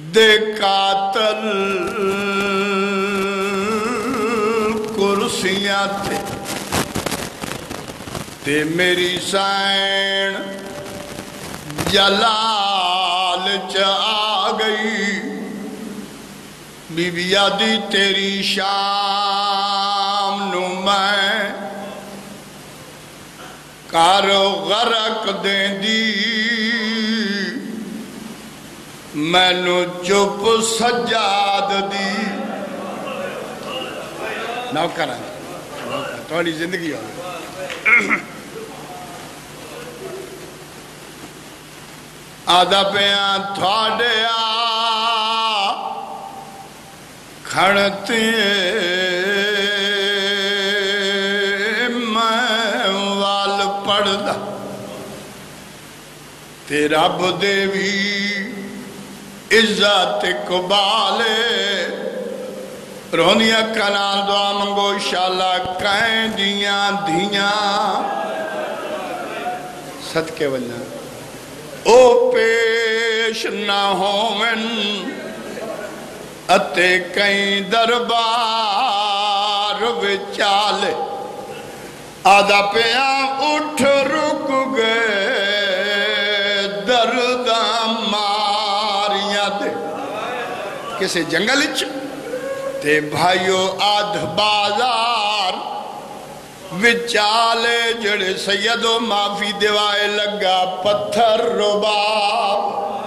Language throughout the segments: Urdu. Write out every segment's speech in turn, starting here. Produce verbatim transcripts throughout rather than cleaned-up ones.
دے قاتل کرسیاں تے تے میری سائن جلال چا گئی بی بی آدی تیری شام نو میں کارو غرق دیں دی میں نو چپ سجاد دی نوکر ہے تھوڑی زندگی ہو آدھا پیاں تھوڑے آ کھڑتے میں وال پڑھ دا تیرا بدیوی عزت قبالے رونیاں کنال دعا منگو شالا کہیں دیاں دیاں صدقے واللہ او پیش نہ ہومن اتے کہیں دربار وچالے آدھا پیاں اٹھ رک گئے درداں ماریاں دے کسے جنگل اچھ تے بھائیو آدھ بازار وچالے جڑے سیدو معافی دیوائے لگا پتھر رباب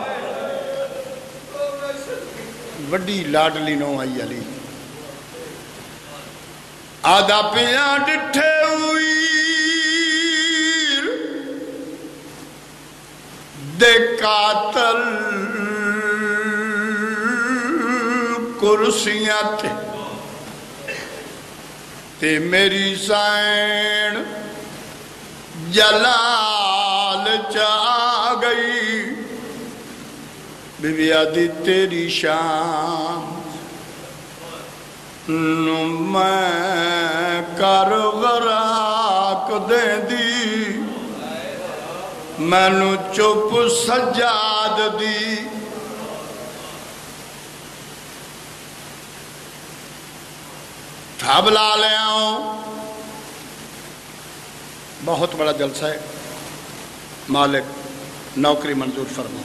وڈی لاڈلی نو آئی علی آدھا پیاں ڈٹھے ہوئی دے قاتل کرسیاں تے تے میری سائن جلال چا گئی بی بی آدی تیری شام نو میں کر غراق دے دی میں نو چپ سجاد دی تھا بلا لے آؤں بہت بڑا جلسہ ہے مالک نوکری منظور فرما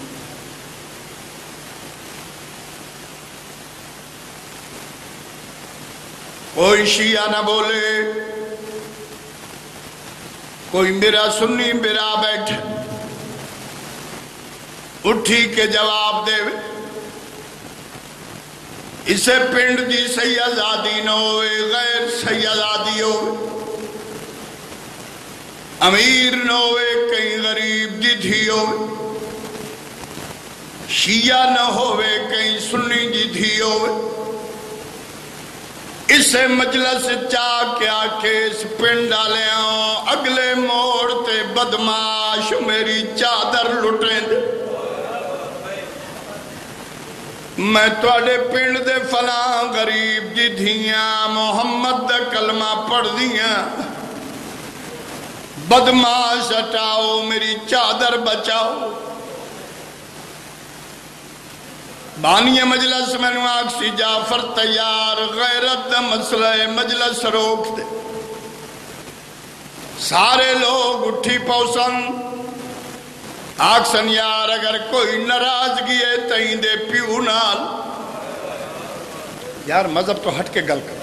کوئی شیعہ نہ بولے کوئی میرا سنی میرا بیٹھے اٹھی کے جواب دے اسے پنڈ دی سیدادی نہ ہوئے غیر سیدادی ہوئے امیر نہ ہوئے کہیں غریب دی دھی ہوئے شیعہ نہ ہوئے کہیں سنی دی دھی ہوئے اسے مجلس چاہ کیا کہ اس پنڈ ڈالے آؤں اگلے موڑ تے بدماش میری چادر لٹیں دے میں توڑے پنڈ دے فلاں غریب دی دھیاں محمد دا کلمہ پڑھ دیاں بدماش ہٹاؤ میری چادر بچاؤ بانی مجلس میں نو آکسی جعفر تیار غیرت دا مسئلہ مجلس روک دے سارے لوگ اٹھی پوسن آکسن یار اگر کوئی ناراضگی ہے تہیں دے پیو نال یار مذہب تو ہٹ کے گل کر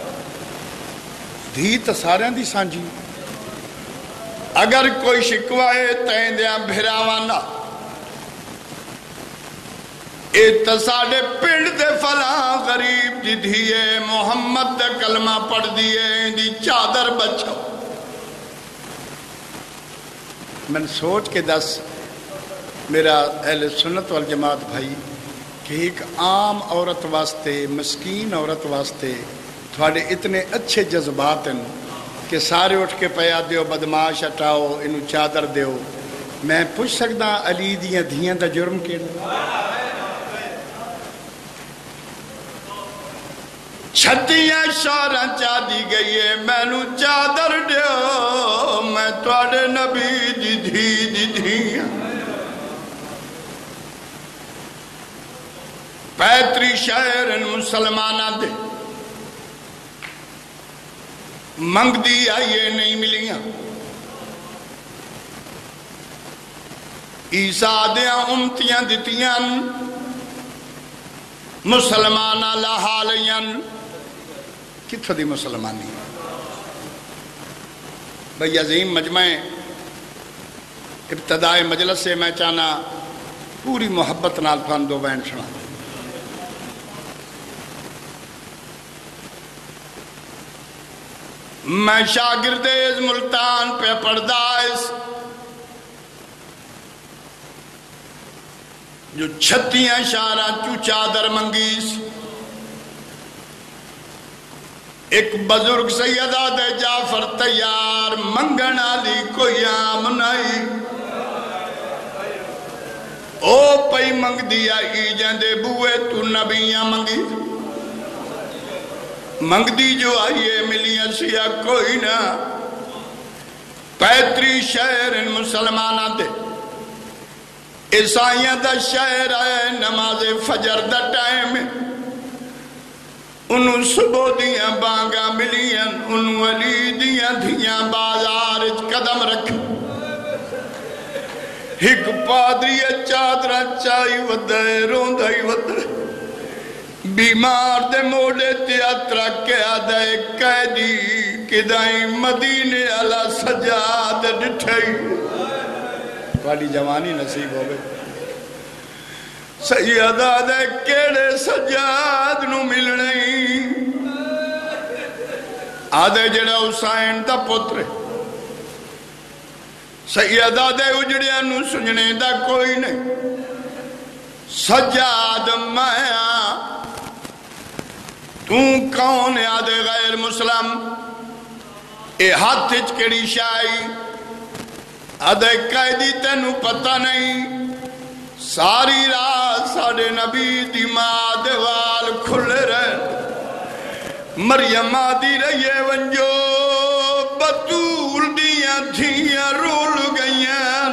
دھی تا سارے دی سانجی اگر کوئی شکوائے تہیں دیا بھراوانا اے تصاڑے پنڈ دے فلاں غریب دی دھیے محمد دے کلمہ پڑھ دیئے دی چادر بچاؤ میں سوچ کے دس میرا اہل سنت والجماعت بھائی کہ ایک عام عورت واسطے مسکین عورت واسطے تھوڑے اتنے اچھے جذبات ہیں کہ سارے اٹھ کے پیا دیو بدماش ہٹاؤ انہوں چادر دیو میں پوچھ سکتا علی دیاں دھیاں دا جرم کے چھتیاں شوراں چاہ دی گئی ہے میں نو چادر دیو میں توڑے نبی دی دھی دی دھیاں पैतरी शहर मुसलमाना दे मंगदी आइए नहीं मिलियां ईसा दियां उमतियां दितियां मुसलमाना लहा लियां कित्थों दी मुसलमानी भाई अजीम मजमे इब्तदाए मजलस से मैं चाहना पूरी मुहब्बत नाल तुहानू दो बैन सुना मैं शागिर्दे मुल्तान पे पढ़दा जो छत्तियां शारा चू चादर मंगीस एक बुजुर्ग सैयदा दे जाफर तैयार मंगण आली कोई आम नहीं ओ पई मंगदी आई जंदे बुए तू नबियां मंगी मंगदी जो आइए मिलियां सिया कोई ना पैतरी शहर मुसलमाना दे ईसाइयां दा शहर है नमाज फजर दा टाइम उन्हों सुबह दियां बांगा मिलियां उन्हों अली दियां धियां बाजार कदम रख एक पादरी चादरा चाई वदे रोंदा ही वदे बीमार दे मोड़े ते यात्रा क्या दे कैदी किदाई मदीने आला सजाद डिठई वाली जवानी नसीब होवे सैयदा दे केड़े सजाद नु मिलने आदे जड़ा हुसैन दा पुत्र सैयदा दे उजड़िया नु सुनने दा कोई नहीं सजाद माया तू कौन आदे गैर मुसलम ए हाथ च केड़ी शाई आदे कैदी तेनू पता नहीं सारी रात साडे नबी दी मां दे वाल खुले रहे मरियम आदि रहिए वंजो बतूल दियां धियां रुल गईयां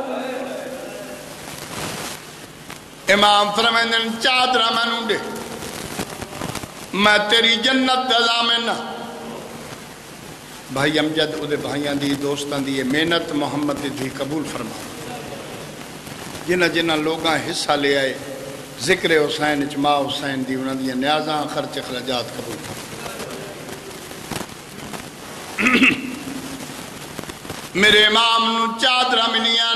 इमाम फरमांदे चादरा मैनू दे मैं तेरी जन्नत दा ज़ामिन भाई अमजद उहदे भाइयां दी दोस्तां दी मेहनत मोहम्मद दी थी कबूल फरमा जिन्हां जिन्हां लोगां हिस्सा ले आए जिक्र हुसैन च मां हुसैन दी उन्हां दी न्याज़ां खर्च खराजात कबूल फरमा मेरे इमाम नू चादरा मिलियां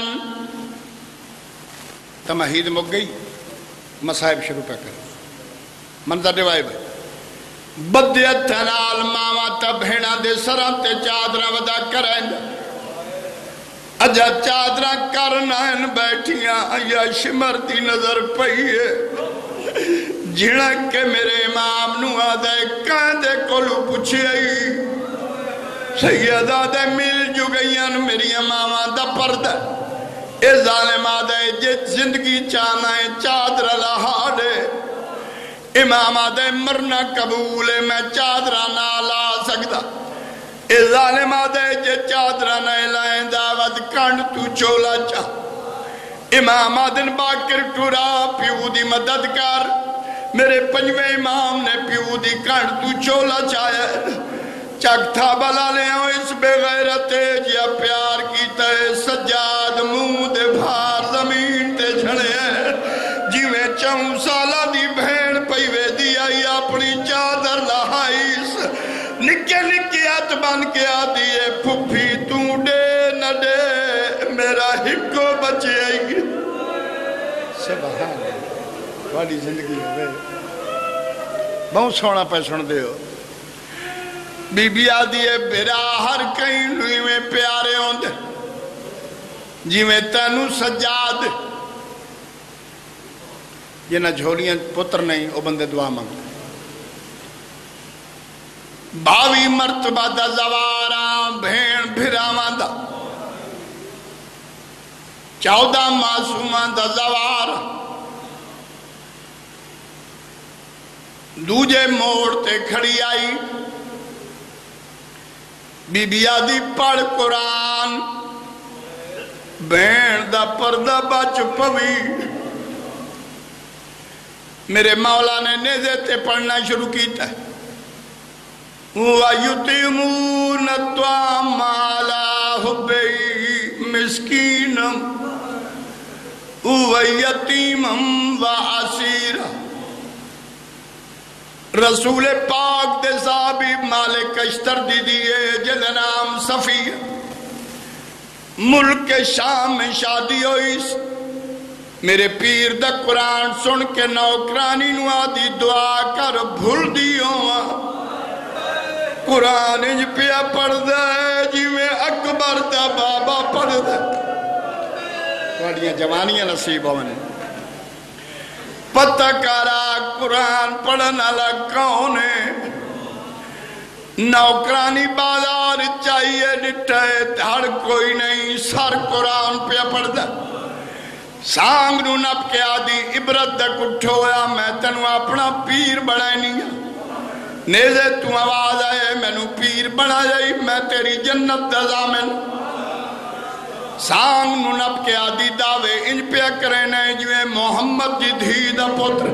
तमहीद मुक गई मसाहिब शुरू पे कर मन दा डिवाइब बदे हत्थां नाल मावां तां भेणां दे सरां ते चादरां वदा करन अजा चादरां करन बैठियां या शिमर दी नजर पई है जिणा के मेरे इमाम नू आदे कांदे कोलों पुछिया सैयदा दे मिल जु गईयां मेरियां मावां दा पर्दा ए जालिमा दे जे जिंदगी चाहना है चादर लहा दे इमाम आदे मरना कबूल है मैं चादरा ना ला सकदा ए जालिम आदे जे चादरा ना लाएंदा वद कंड तू चोला चा इमाम आदन बाकर टुरा प्यू दी मदद कर मेरे पंजवें इमाम ने प्यू दी कंड तू चोला चाया चकथा बला ले इस बेगैरत जिया प्यार कीता सज्जाद मुंह दे भार जमीन ते झड़े जिवें चौं साला दी भेड़ पई वेदी आई अपनी चादर लहाईस निके निके हथ बन के आदी है फुफी तू डे न डे मेरा हिको बचे आई सुभान वाली जिंदगी होवे बहुत सोना पे सुन दे हो बीबी आदि है बेरा हर कई में प्यारे होंदे जिवें तैनू सजाद जिन्हें झोलियां पुत्र नहीं वो बंदे दुआ मंगते बावी मरतबा दा जवारा भेण भिरावां दा चौदह मासूमां दा जवारा दूजे मोड़ ते खड़ी आई बीबिया दी पढ़ कुरान भेण दा पर्दा बच पवी میرے مولا نے نیزے تے پڑھنا شروع کیتا ہے وَيُطِعِمُونَ الطَّعَامَ عَلَىٰ حُبِّهِ مِسْكِينًا وَيَتِيمًا وَأَسِيرًا۔ رسول پاک دے صحابی مالک اشتر دی دیئے جن نام صفیہ ملک شام میں شادی ہوئی میرے پیر دا قرآن سن کے نوکرانی نوا دی دعا کر بھول دیوں قرآن انج پیا پڑھ دے جی میں اکبر دا بابا پڑھ دے توڑیاں جوانیاں نصیب ہونے پتہ کرا قرآن پڑھنا لگاؤں نے نوکرانی بازار چاہیے نٹھے دھڑ کوئی نہیں سر قرآن پیا پڑھ دے سانگ نو نپ کے آدھی عبرت دے کٹھو یا میں تنو اپنا پیر بڑھائے نہیں نیزے تو آواز آئے میں نو پیر بڑھا جائی میں تیری جنت دا ضامن سانگ نو نپ کے آدھی دعوے انج پیا کرنے جوے محمد جی دھی دا پتر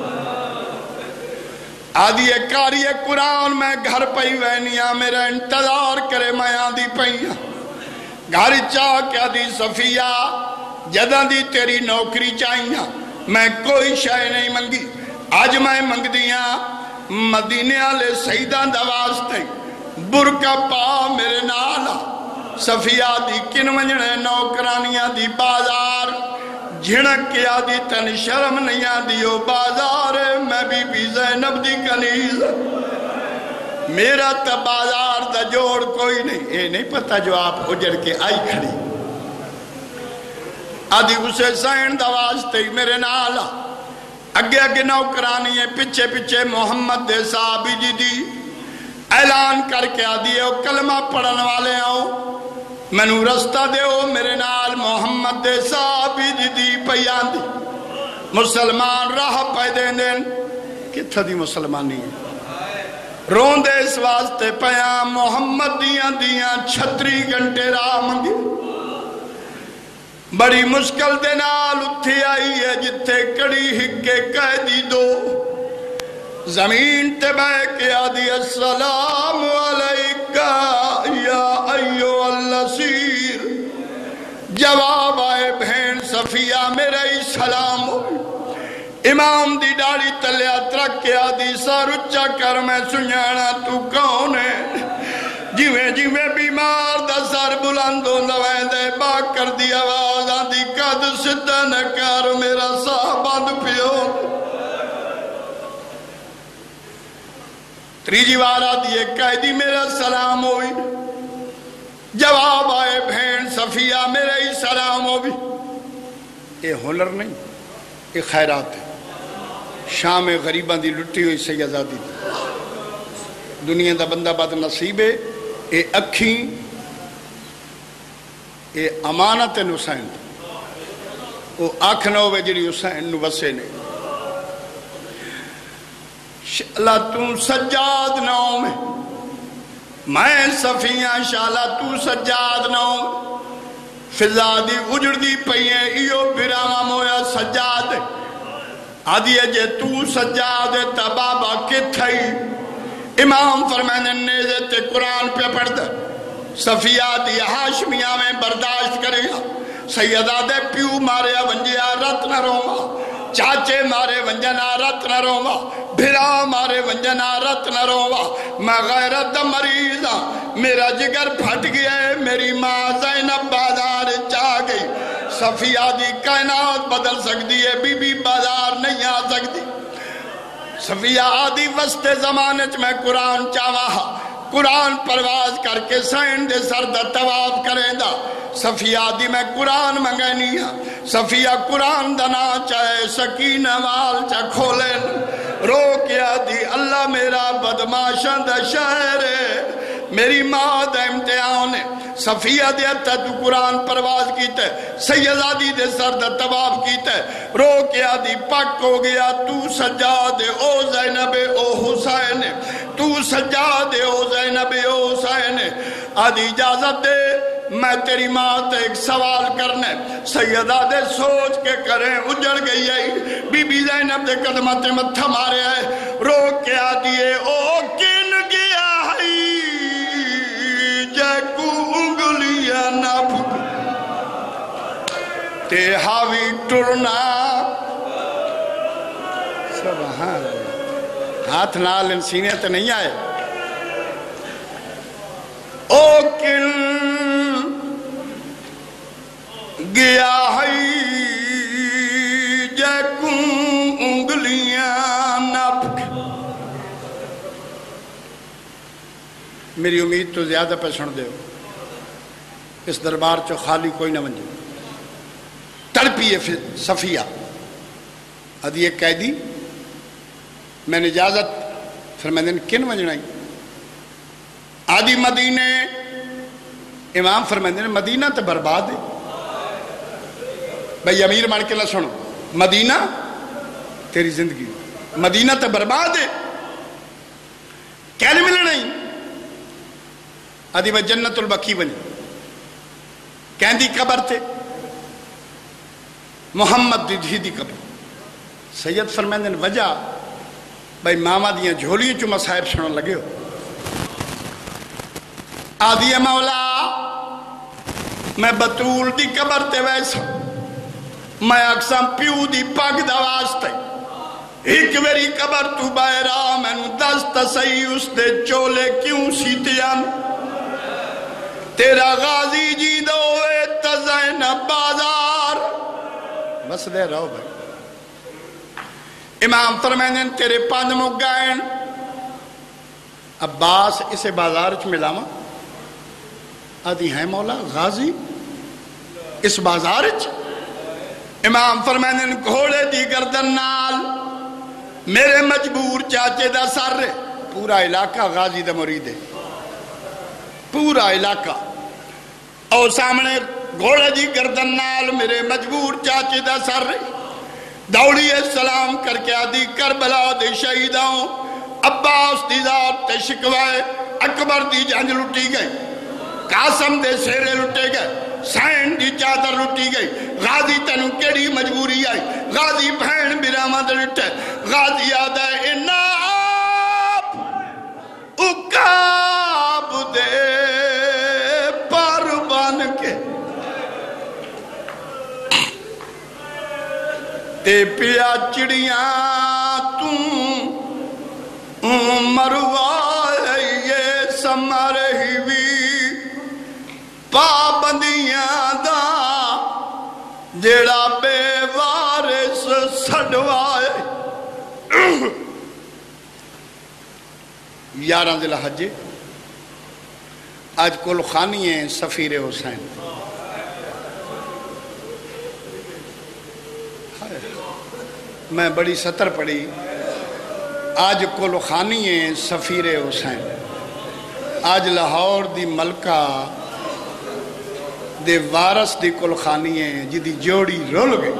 آدھی کاری قرآن میں گھر پئی وینیاں میرا انتظار کرے میں آدھی پئیاں گھر چاہ کے آدھی صفیہ جدہ دی تیری نوکری چاہیاں میں کوئی شے نہیں منگی آج میں منگ دیاں مدینے والے سیدان دا واسطے برکا پا میرے نالا صفیہ دی کن ونجنے نوکرانیاں دی بازار جھڑک کے آدھی تن شرم نہیں آدھیو بازار میں بی بی زینب دی کنیز میرا تا بازار دا جوڑ کوئی نہیں اے نہیں پتا جو آپ اجڑ کے آئی کھڑی آدھی اسے سین دا واسطے میرے نالا اگے اگے نوکرانی ہے پچھے پچھے محمد دے صحابی جی دی اعلان کر کے آدھی ہے کلمہ پڑھن والے آؤ میں نو رستہ دے ہو میرے نال محمد دے صحابی جی دی پیان دی مسلمان راہ پیدے دین کتھا دی مسلمانی ہے رون دے اس واسطے پیان محمد دیاں دیاں چھتری گھنٹے راہ منگی بڑی مشکل دے نال اتھی آئی ہے جتھے کڑی ہکے قیدی دو زمین تے بے کے آدھی السلام علیکہ یا ایو الاسیر جواب آئے بہن صفیہ میرے ہی سلام امام دی ڈاڑی تلیا ترک کے آدھی سر اچھا کر میں سنیانا تو کون ہے جیویں جیویں بیمار دا سر بلندوں دوائیں دے باک کر دی آواز آدھی قد سدھا نکار میرا سا بند پیو تریجی وارا دیئے قیدی میرا سلام ہوئی جواب آئے بہن صفیہ میرے ہی سلام ہوئی اے ہنر نہیں اے خیرات ہے شام غریبان دی لٹی ہوئی سیدادی دنیا دا بندہ بد نصیب ہے اے اکھیں اے امانت حسین وہ آنکھ نہ ہوئے جڑی حسین نو وسے نے شالا تو سجاد نہ ہو میں میں صفیہ شالا تو سجاد نہ ہو فضا دی اجڑ دی پئیے ایو براما مویا سجاد آدھی جے تو سجاد تا بابا کتھائی امام فرمائنے نیزے تے قرآن پہ پڑھ دے صفیہ دی ہاشمیہ میں برداشت کرے گا سیدہ دے پیو مارے ونجیا رت نہ روما چاچے مارے ونجنا رت نہ روما بھرا مارے ونجنا رت نہ روما میں غیرت دا مریض ہاں میرا جگر پھٹ گیا ہے میری ماں زینب بازار چاہ گئی صفیہ دی کائنات بدل سکتی ہے بی بی بازار نہیں آ سکتی صفیہ آدھی وسط زمانے میں قرآن چاہا قرآن پرواز کر کے سین دے سردہ تواف کریں دا صفیہ آدھی میں قرآن منگنی ہاں صفیہ قرآن دنا چاہے سکینہ وال چا کھولے رو کے آدھی اللہ میرا بدماشاں دا شہر ہے میری ماں دا امتحان ہے صفیہ دے تا تو قرآن پرواز کیتا ہے سیدادی دے سر دا تواف کیتا ہے رو کے آدھی پک ہو گیا تو سجاد او زینب او حسین تو سجاد او زینب او حسین آدھی اجازت دے میں تیری ماں تے ایک سوال کرنے سیدہ دے سوچ کے کریں اجڑ گئی ہے بی بی زینب دے قدمہ تے متھا مارے ہے رو کے آ دیئے او کن گیا ہے جے کو انگلیاں نہ پھک تے ہاوی ٹرنا سبحان اللہ ہاتھ نال ان سینے تے نہیں آئے او کن گیا ہے جے کو انگلیاں نہ پھک میری امید تو زیادہ پہ سن دے ہو اس دربار چو خالی کوئی نہ بن جائے تڑپی ہے صفیہ ادھی ایک قیدی میں نے اجازت پھر میں نے کن وجنائی آدھی مدینے امام فرمائندے نے مدینہ تے برباد ہے بھئی امیر مان کے نہ سنو مدینہ تیری زندگی مدینہ تے برباد ہے کیا نہیں ملے نہیں آدھی میں جنت البقی بنی کہندی قبر تے محمد دی دھی دی قبر سید فرمائندے نے وجہ بھئی ماما دیاں جھولی چو مسائب سنو لگے ہو آدھی مولا میں بطول دی قبر تے ویسا میں اقسام پیو دی پاک دواستے ایک میری قبر تو بائرہ میں نو دست سی اس دے چولے کیوں سیتیاں تیرا غازی جی دوے تزین بازار بس دے رہو بھائی امام فرمائن تیرے پانچ مگائن عباس اسے بازار چ ملاما آدھی ہیں مولا غازی اس بازار چ امام فرمائن گھوڑے دی گردن نال میرے مجبور چاچے دا سر پورا علاقہ غازی دا مرید ہے پورا علاقہ اور سامنے گھوڑے دی گردن نال میرے مجبور چاچے دا سر دوڑی سلام کر کے آدھی کربلا دے شہیداں عباس دی ذات تے شکوائے اکبر دی جنج لٹی گئی قاسم دے سیرے لٹے گئے سین دی چادر لٹی گئی غازی تنو کیڑی مجبوری آئی غازی بھین برامد لٹے غازی آدھا اناب اکاب دے پر بان کے تے پیا چڑیاں تم مروائے یہ سمر ہی بھی پابندیاں دا جیڑا بے وارث سڑوائے یارہ ذی الحج آج کل خانی ہیں سفیر حسین میں بڑی سطر پڑھی آج کل خانی ہیں سفیر حسین آج لاہور دی ملکہ دے وارث دی کل خانی ہیں جی دی جوڑی رول گئی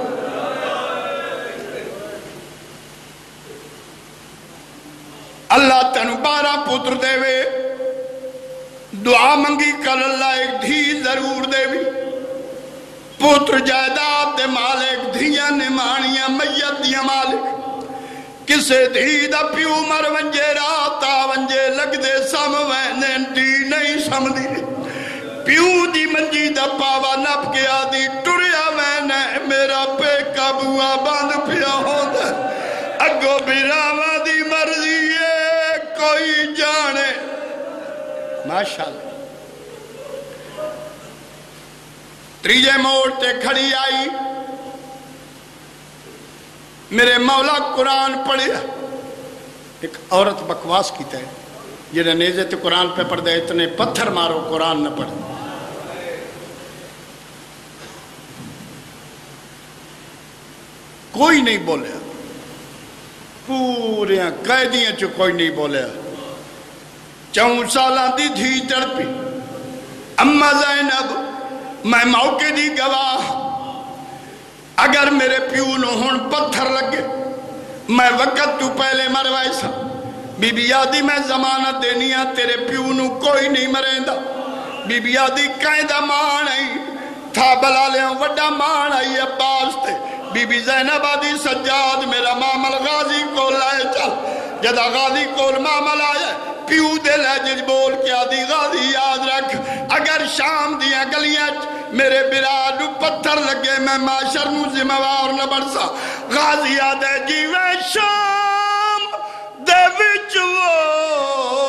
اللہ تنو بارہ پتر دے وے دعا منگی کر اللہ ایک دھی ضرور دے وے پتر جائداد دے مالک دھیاں نمانیاں میت دیاں مالک کسے دھی دا پیو مر ونجے راتا ونجے لگ دے سم ویندین دی نہیں سم دی پیو دی منجی دا پاوا نپ کے آدھی ٹریا وینے میرا پے کابوا باندھ پیا ہوندہ اگو بیراوہ دی مرضی ہے کوئی جانے ماشاءاللہ تریجے موڑ تے کھڑی آئی میرے مولا قرآن پڑھیا ایک عورت بکواس کی تے جنہیں نیزے تے قرآن پہ پڑھ دے اتنے پتھر مارو قرآن نہ پڑھ کوئی نہیں بولیا پورے قیدیاں چو کوئی نہیں بولیا چون سالہ دی دھی تڑپی اما زینب میں موقع دی گواہ اگر میرے پیو نو ہون پتھر لگے میں وقت تو پہلے مروائے سا بی بی آدھی میں زمانت دینیا تیرے پیو نو کوئی نہیں مرین دا بی بی آدھی قائدہ مان آئی تھا بلا لے وڈا مان آئی عباس تے بی بی زینب آدھی سجاد میرا مامل غازی کو لائے چل جدا غازی کو مامل آیا پیو دے لہجے بول کے آدھی غازی یاد رکھ اگر شام دیا گلیاں میرے برادو پتھر لگے میں معاشر نو ذمہوار نہ برسا غازی آدھے جیوے شام دے وچ وہ